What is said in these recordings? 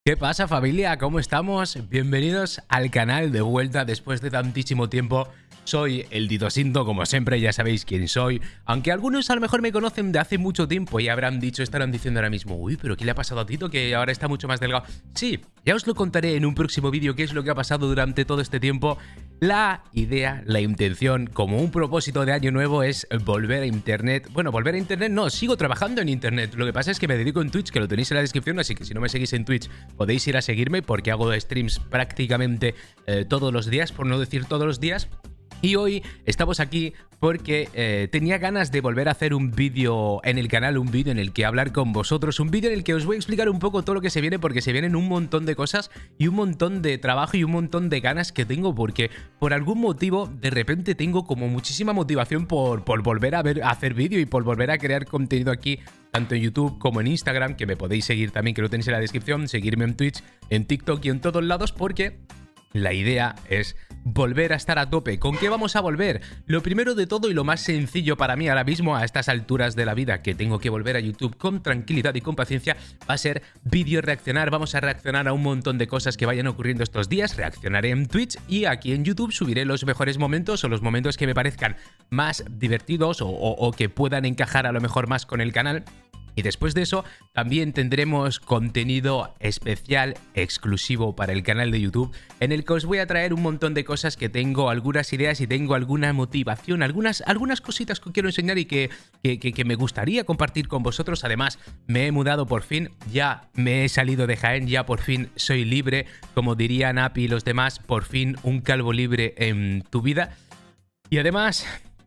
¿Qué pasa, familia? ¿Cómo estamos? Bienvenidos al canal de vuelta después de tantísimo tiempo. Soy el Titosinto, como siempre, ya sabéis quién soy. Aunque algunos a lo mejor me conocen de hace mucho tiempo y estarán diciendo ahora mismo: uy, pero ¿qué le ha pasado a Tito? Que ahora está mucho más delgado. Sí, ya os lo contaré en un próximo vídeo qué es lo que ha pasado durante todo este tiempo. La idea, la intención, como un propósito de año nuevo es volver a internet. Bueno, volver a internet no, sigo trabajando en internet. Lo que pasa es que me dedico en Twitch, que lo tenéis en la descripción, así que si no me seguís en Twitch podéis ir a seguirme porque hago streams prácticamente todos los días, por no decir todos los días. Y hoy estamos aquí porque tenía ganas de volver a hacer un vídeo en el canal, un vídeo en el que hablar con vosotros, un vídeo en el que os voy a explicar un poco todo lo que se viene, porque se vienen un montón de cosas y un montón de trabajo y un montón de ganas que tengo, porque por algún motivo de repente tengo como muchísima motivación por volver a hacer vídeo y por volver a crear contenido aquí, tanto en YouTube como en Instagram, que me podéis seguir también, que lo tenéis en la descripción, seguirme en Twitch, en TikTok y en todos lados, porque la idea es volver a estar a tope. ¿Con qué vamos a volver? Lo primero de todo y lo más sencillo para mí ahora mismo a estas alturas de la vida, que tengo que volver a YouTube con tranquilidad y con paciencia, va a ser vídeo reaccionar. Vamos a reaccionar a un montón de cosas que vayan ocurriendo estos días. Reaccionaré en Twitch y aquí en YouTube subiré los mejores momentos o los momentos que me parezcan más divertidos o que puedan encajar a lo mejor más con el canal. Y después de eso también tendremos contenido especial exclusivo para el canal de YouTube, en el que os voy a traer un montón de cosas, que tengo algunas ideas y tengo alguna motivación, algunas cositas que quiero enseñar y que me gustaría compartir con vosotros. Además, me he mudado por fin, ya me he salido de Jaén, ya por fin soy libre, como dirían Api y los demás, por fin un calvo libre en tu vida. Y además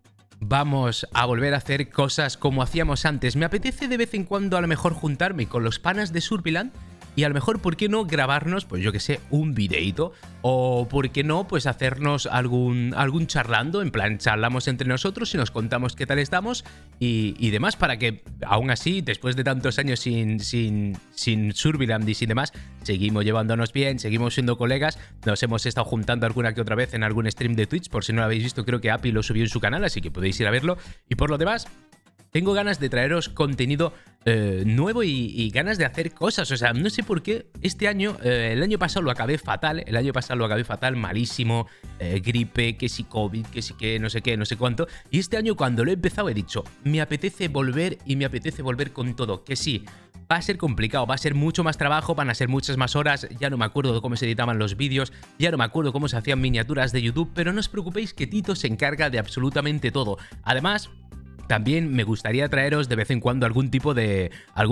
vamos a volver a hacer cosas como hacíamos antes. Me apetece de vez en cuando a lo mejor juntarme con los panas de Surviland y a lo mejor, ¿por qué no grabarnos, pues yo que sé, un videíto? O ¿por qué no, pues hacernos algún charlando? En plan, charlamos entre nosotros y nos contamos qué tal estamos y demás, para que aún así, después de tantos años sin Surviland y sin demás, seguimos llevándonos bien, seguimos siendo colegas. Nos hemos estado juntando alguna que otra vez en algún stream de Twitch, por si no lo habéis visto, creo que Api lo subió en su canal, así que podéis ir a verlo. Y por lo demás, tengo ganas de traeros contenido nuevo y ganas de hacer cosas. O sea, no sé por qué este año, el año pasado lo acabé fatal. El año pasado lo acabé fatal, malísimo. Gripe, que si COVID, que si que no sé qué, no sé cuánto. Y este año cuando lo he empezado he dicho, me apetece volver y me apetece volver con todo. Que sí, va a ser complicado, va a ser mucho más trabajo, van a ser muchas más horas. Ya no me acuerdo de cómo se editaban los vídeos, ya no me acuerdo cómo se hacían miniaturas de YouTube, pero no os preocupéis que Tito se encarga de absolutamente todo. Además, también me gustaría traeros de vez en cuando algún tipo de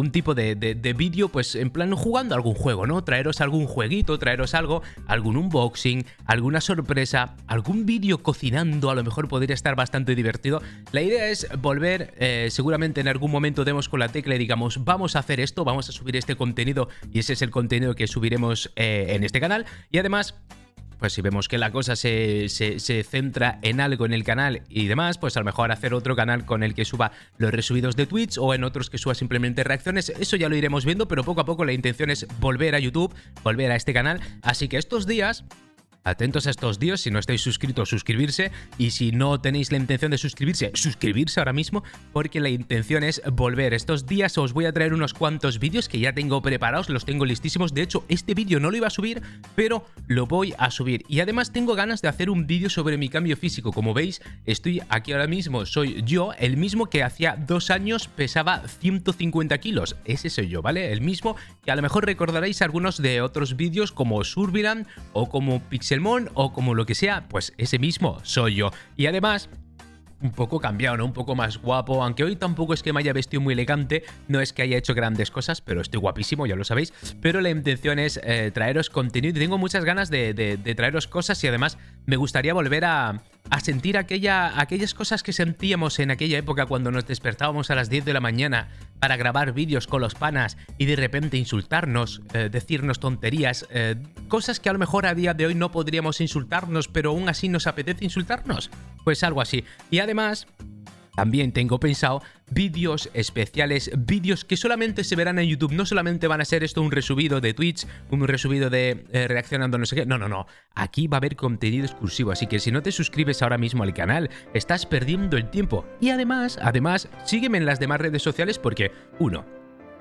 vídeo, pues en plan jugando algún juego, ¿no? Traeros algún jueguito, traeros algún unboxing, alguna sorpresa, algún vídeo cocinando, a lo mejor podría estar bastante divertido. La idea es volver, seguramente en algún momento demos con la tecla y digamos, vamos a hacer esto, vamos a subir este contenido, y ese es el contenido que subiremos en este canal. Y además, pues si vemos que la cosa se centra en algo en el canal y demás, pues a lo mejor hacer otro canal con el que suba los resubidos de Twitch, o en otros que suba simplemente reacciones. Eso ya lo iremos viendo, pero poco a poco la intención es volver a YouTube, volver a este canal. Así que estos días, atentos a estos días, si no estáis suscritos, suscribirse, y si no tenéis la intención de suscribirse, suscribirse ahora mismo, porque la intención es volver. Estos días os voy a traer unos cuantos vídeos que ya tengo preparados, los tengo listísimos. De hecho, este vídeo no lo iba a subir, pero lo voy a subir. Y además tengo ganas de hacer un vídeo sobre mi cambio físico. Como veis, estoy aquí ahora mismo, soy yo, el mismo que hacía 2 años pesaba 150 kilos. Ese soy yo, ¿vale? El mismo que a lo mejor recordaréis algunos de otros vídeos como Surviland o como Pixelmon o como lo que sea, pues ese mismo soy yo. Y además, un poco cambiado, ¿no? Un poco más guapo, aunque hoy tampoco es que me haya vestido muy elegante, no es que haya hecho grandes cosas, pero estoy guapísimo, ya lo sabéis. Pero la intención es traeros contenido y tengo muchas ganas de traeros cosas, y además me gustaría volver a sentir aquellas cosas que sentíamos en aquella época cuando nos despertábamos a las 10 de la mañana para grabar vídeos con los panas y de repente insultarnos, decirnos tonterías, cosas que a lo mejor a día de hoy no podríamos insultarnos, pero aún así nos apetece insultarnos. Pues algo así. Y además, también tengo pensado vídeos especiales, vídeos que solamente se verán en YouTube. No solamente van a ser esto un resubido de Twitch, un resubido de reaccionando no sé qué. No, no, no. Aquí va a haber contenido exclusivo. Así que si no te suscribes ahora mismo al canal, estás perdiendo el tiempo. Y además, sígueme en las demás redes sociales porque, uno,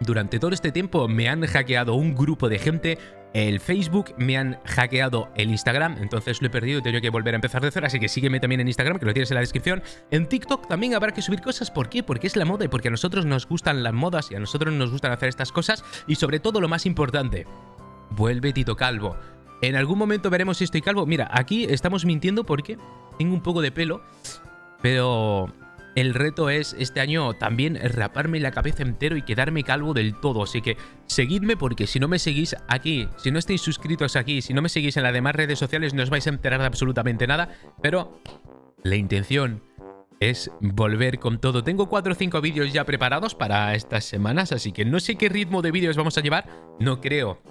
durante todo este tiempo me han hackeado un grupo de gente, el Facebook, me han hackeado el Instagram, entonces lo he perdido y tengo que volver a empezar de cero, así que sígueme también en Instagram, que lo tienes en la descripción. En TikTok también habrá que subir cosas, ¿por qué? Porque es la moda y porque a nosotros nos gustan las modas y a nosotros nos gustan hacer estas cosas, y sobre todo lo más importante, vuelve Tito Calvo. En algún momento veremos si estoy calvo. Mira, aquí estamos mintiendo porque tengo un poco de pelo, pero el reto es este año también raparme la cabeza entero y quedarme calvo del todo. Así que seguidme, porque si no me seguís aquí, si no estáis suscritos aquí, si no me seguís en las demás redes sociales, no os vais a enterar de absolutamente nada. Pero la intención es volver con todo. Tengo 4 o 5 vídeos ya preparados para estas semanas, así que no sé qué ritmo de vídeos vamos a llevar. No creo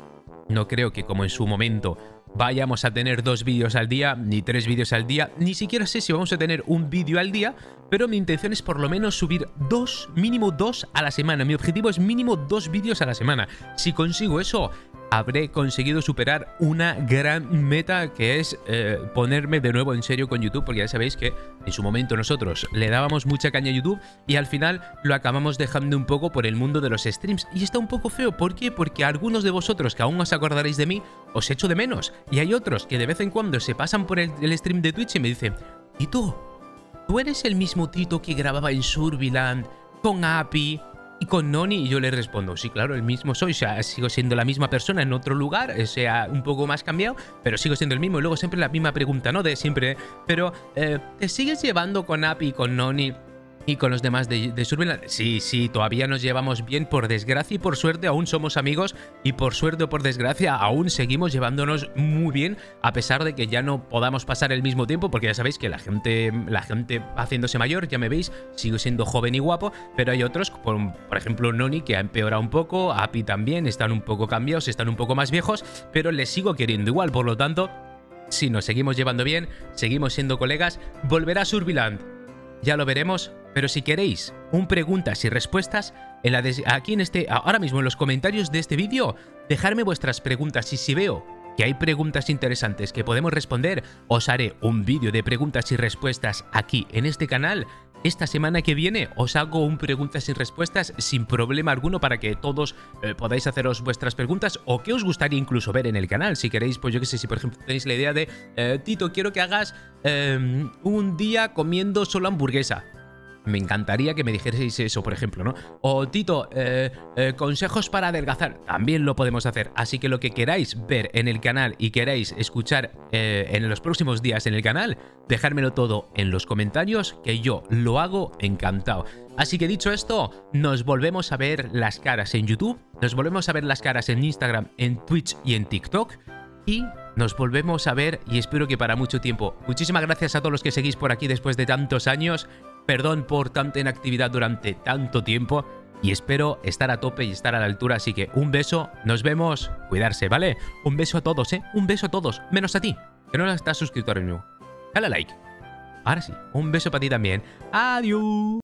que como en su momento vayamos a tener 2 vídeos al día, ni 3 vídeos al día, ni siquiera sé si vamos a tener un vídeo al día, pero mi intención es por lo menos subir 2, mínimo 2 a la semana. Mi objetivo es mínimo 2 vídeos a la semana. Si consigo eso, habré conseguido superar una gran meta, que es ponerme de nuevo en serio con YouTube, porque ya sabéis que en su momento nosotros le dábamos mucha caña a YouTube y al final lo acabamos dejando un poco por el mundo de los streams. Y está un poco feo, ¿por qué? Porque a algunos de vosotros que aún os acordaréis de mí, os echo de menos. Y hay otros que de vez en cuando se pasan por el stream de Twitch y me dicen: Tito, ¿tú eres el mismo Tito que grababa en Surviland con Api y con Noni? Y yo le respondo: sí, claro, el mismo soy. O sea, sigo siendo la misma persona en otro lugar, o sea, un poco más cambiado, pero sigo siendo el mismo. Y luego siempre la misma pregunta, ¿no? De siempre, pero ¿te sigues llevando con Api y con Noni y con los demás de Surviland? Sí, todavía nos llevamos bien, por desgracia y por suerte aún somos amigos, y por suerte o por desgracia aún seguimos llevándonos muy bien, a pesar de que ya no podamos pasar el mismo tiempo, porque ya sabéis que la gente va haciéndose mayor, ya me veis, sigo siendo joven y guapo, pero hay otros, por ejemplo Noni, que ha empeorado un poco, Api también, están un poco cambiados, están un poco más viejos, pero les sigo queriendo igual, por lo tanto, si nos seguimos llevando bien, seguimos siendo colegas, volverá Surviland. Ya lo veremos, pero si queréis un preguntas y respuestas, aquí ahora mismo en los comentarios de este vídeo, dejadme vuestras preguntas, y si veo que hay preguntas interesantes que podemos responder, os haré un vídeo de preguntas y respuestas aquí en este canal. Esta semana que viene os hago un preguntas y respuestas sin problema alguno, para que todos podáis haceros vuestras preguntas, o que os gustaría incluso ver en el canal. Si queréis, pues yo que sé, si por ejemplo tenéis la idea de Tito, quiero que hagas un día comiendo solo hamburguesa. Me encantaría que me dijerais eso, por ejemplo, ¿no? O Tito, consejos para adelgazar. También lo podemos hacer. Así que lo que queráis ver en el canal y queráis escuchar en los próximos días en el canal, dejármelo todo en los comentarios, que yo lo hago encantado. Así que dicho esto, nos volvemos a ver las caras en YouTube, nos volvemos a ver las caras en Instagram, en Twitch y en TikTok. Y nos volvemos a ver, y espero que para mucho tiempo. Muchísimas gracias a todos los que seguís por aquí después de tantos años. Perdón por tanta inactividad durante tanto tiempo, y espero estar a tope y estar a la altura. Así que un beso, nos vemos, cuidarse, ¿vale? Un beso a todos, un beso a todos, menos a ti, que no estás suscrito ahora mismo. Dale a like. Ahora sí, un beso para ti también. Adiós.